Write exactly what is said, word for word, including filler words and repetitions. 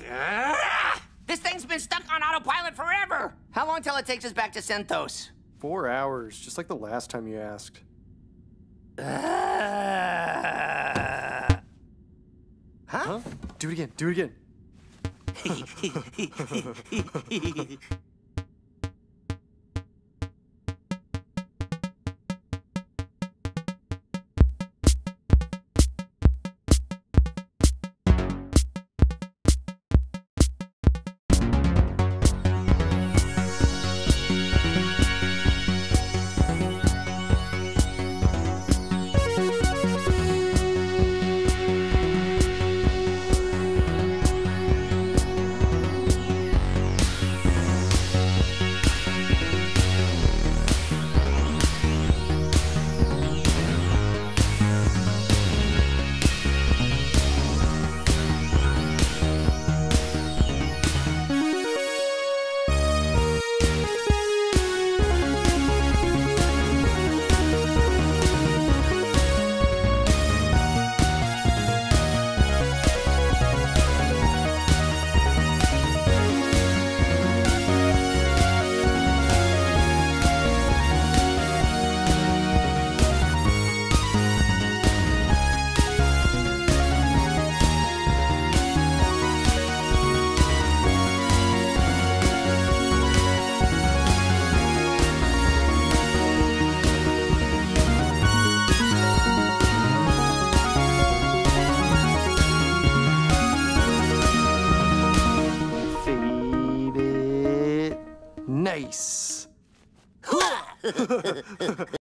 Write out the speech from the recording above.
Ah! This thing's been stuck on autopilot forever. How long till it takes us back to Centos? Four hours, just like the last time you asked. Uh... Huh? Huh? Do it again, do it again. Nice.